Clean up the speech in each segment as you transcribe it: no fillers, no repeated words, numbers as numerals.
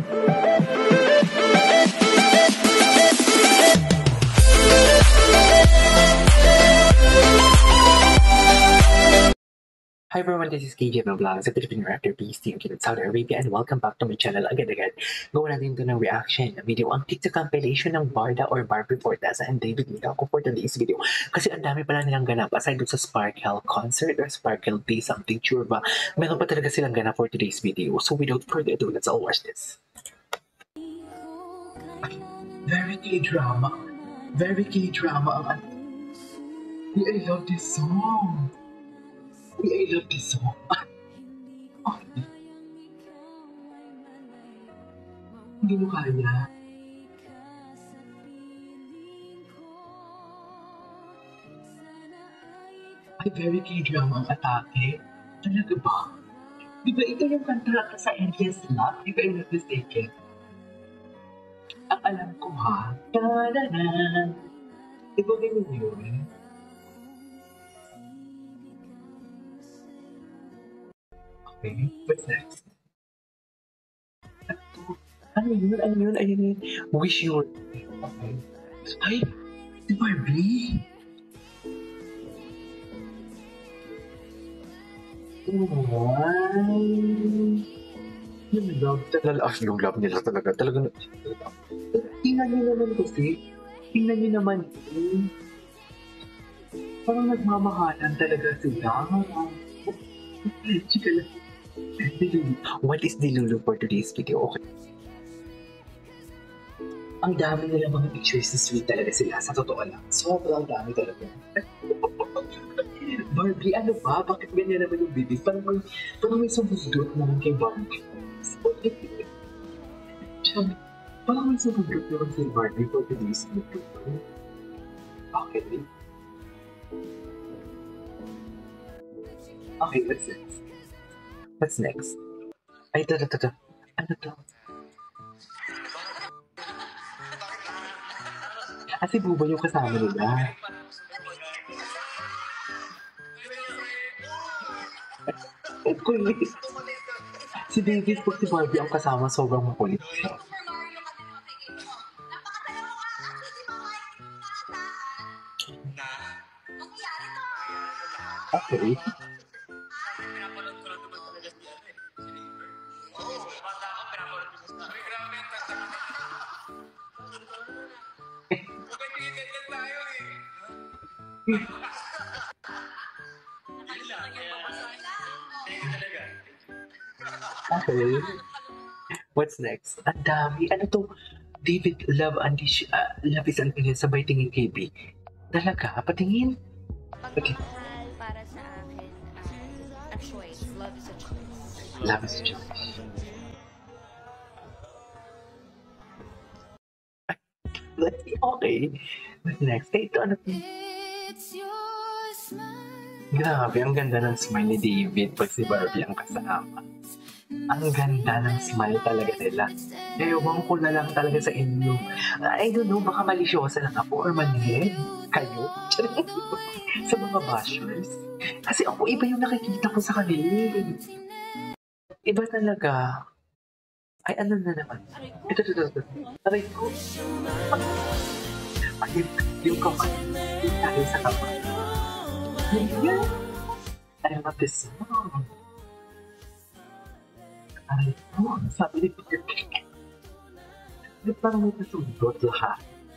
Hi everyone, this is KJ Vlogs, a Philippine rapper based in Saudi Arabia, and welcome back to my channel agad-agad. Gawa natin ito ng reaction na video, ang TikTok compilation ng Barda or Barbie Forteza and David Mila ako for today's video. Kasi ang dami pala nilang ganap, aside sa Sparkle concert or Sparkle Day something sure ba, meron pa talaga silang ganap for today's video. So without further ado, let's all watch this. Very K-drama. Very K-drama ang I love this song. I love this song. Okay. Hindi mo kaya. Ay, very K-drama ang atake. Talaga ba? Di ba ito yung kanta sa Endless Love? Di ba I'm not mistaken? Ang alam ko ha. Ta-da-da! Di ba ganyan yun? Okay, what's next? Ano yun? Wish you were... Okay. Ay, si Barbie! Yung love talaga. Yung love nila talaga. Tingnan nyo naman kasi. Tingnan nyo naman. Parang nagmamahalan talaga sila. Chika lang. What is Dilulu for today's video? Okay. Ang dami nila mga pictures na sweet talaga sila. Sa totoo lang. Sobrang dami talaga. Barbie, ano ba? Bakit ganyan naman yung baby? Parang may sumundot naman kay Barbie. Parang may sumundot naman kay Barbie for today's video. Okay. Okay, what's next? Ay, ito. Ano to? Si Buba yung kasama nila. Kulit. Si Davis po si Barbie ang kasama, sobrang makulit. Okay. Okay. What's next? Ang dami. Ano to? David, love is unconditional. Sabay tingin KB. Talaga? Patingin? Okay. Para sa akin, a choice. Love is a choice. Love is a choice. Okay. What's next? Ito, ano to? Grabe, ang ganda ng smile ni David pag si Barbie ang kasama. Ang ganda ng smile talaga nila. Ewan ko na lang talaga sa inyo. I don't know, baka malisyosa lang ako or mali. Kayo? Sa mga bashers. Kasi ako, iba yung nakikita ko sa kanila. Iba talaga. Ay, ano na naman? Ito. Aray ko. Ay, yung kamay. Yung tayo sa kamay. Ayan. I love this song. Aray ko. Sabi ni Peter. Parang may kasundot lahat.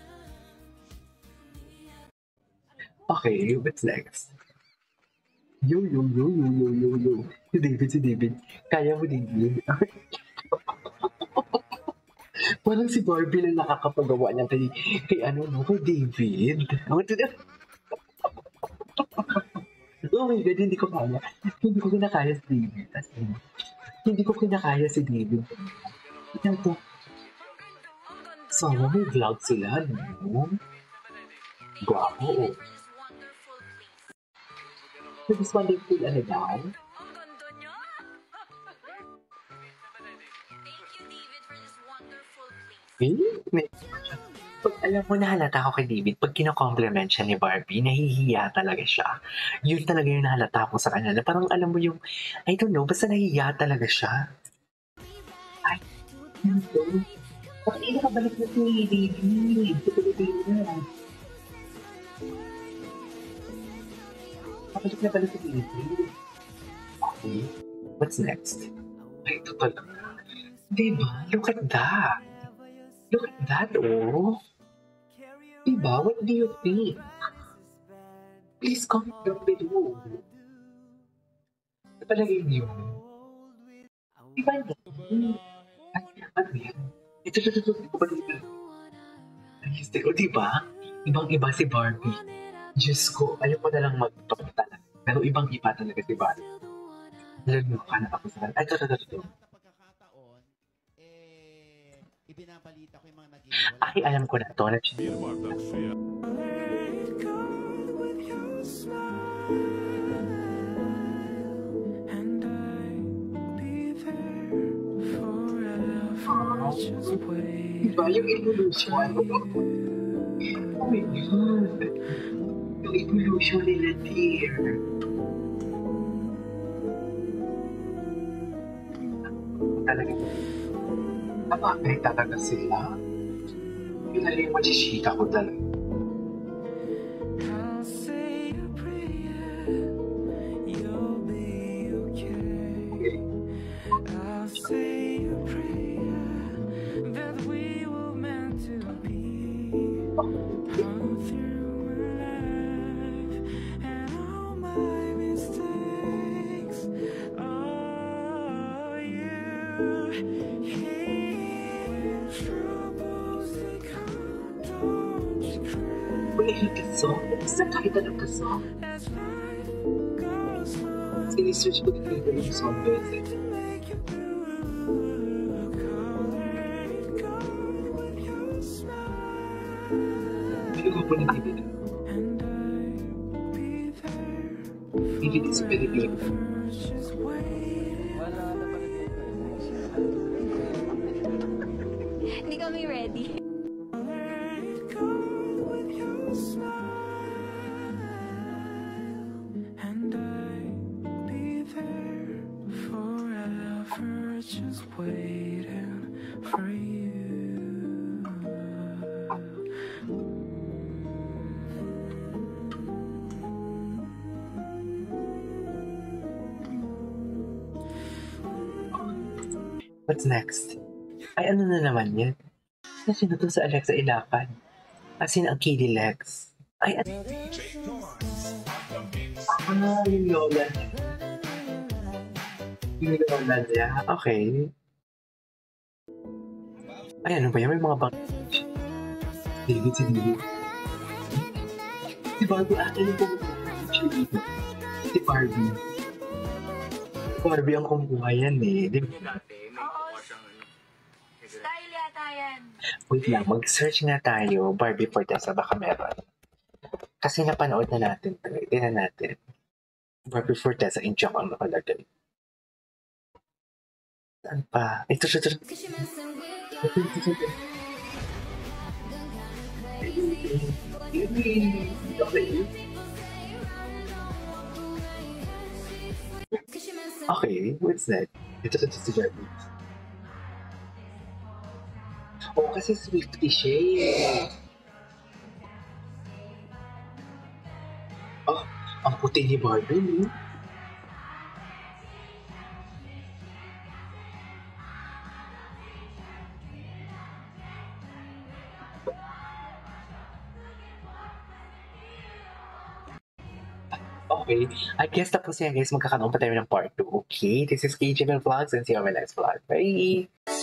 Okay, what's next? Yo. Si David. Kaya mo, David. Parang si Barbie lang nakakapagawa niya kay David. Oh my God, hindi ko kaya. Hindi ko kinakaya si David. Hindi ko kinakaya si David. Ito to. Sana may vlog sila, no? Guwapo, oh. This wonderful, ano daw? Pag alam mo, nahalata ko kay David, pag kino-compliment siya ni Barbie, nahihiya talaga siya. Yun talaga yung nahalata ko sa kanya. Na parang alam mo yung, I don't know, basta nahihiya talaga siya. Ay, Ito. Bakit nakabalik na si David? Tutuloy na. Bakit balik si David? Okay. What's next? Ay, ito talaga. Diba? Look at that. Look at that, oh. Diba? What do you think? Please comment down below. Napalagay niyo. Diba yan? Ay, ano yan? Ito. Ay, diba? Ibang-iba si Barbie. Diyos ko, ayoko na lang magpapakita lang. Pero ibang-iba talaga si Barbie. Naluluka na ako sa... Ay, ito. Ibinabalita ko yung mga naging Ay, alam ko na ito. Diba yung evolution? Oh my God. Yung evolution nila, dear. Talaga. Napakay talaga sila. Yun na lang yung machishika ko talaga. Song? Isa kahit anong song? Sinesearch ko din yung song kasi. Hindi ko po nagigil. David is very beautiful. Hindi kami ready. Just waiting for you. What's next? Ay, ano na naman yan? Sino to sa Alexa Ilacan? As in, ang Kiddy Legs. Ay, ano? Yung Lola. Yung Lola niya. Okay. Ay, ano ba yan? May mga bang... David, si David. Si Barbie, yung pumunta. Si Barbie. Barbie ang kumuha yan eh. Di ba? Style yata yan. Wait lang, mag-search nga tayo. Barbie Fortesa, baka meron. Kasi napanood na natin. Tingnan natin. Barbie Fortesa, in-jock ang nakalagay. Saan pa? Ito. Okay, what's that? Ito si Barbie. Oh, kasi Swiftie siya eh. Oh, ang puti ni Barbie. Okay, I guess tapos yan guys, magkakaroon pa tayo ng part 2. Okay, this is KJML Vlogs and see you on my next vlog. Bye!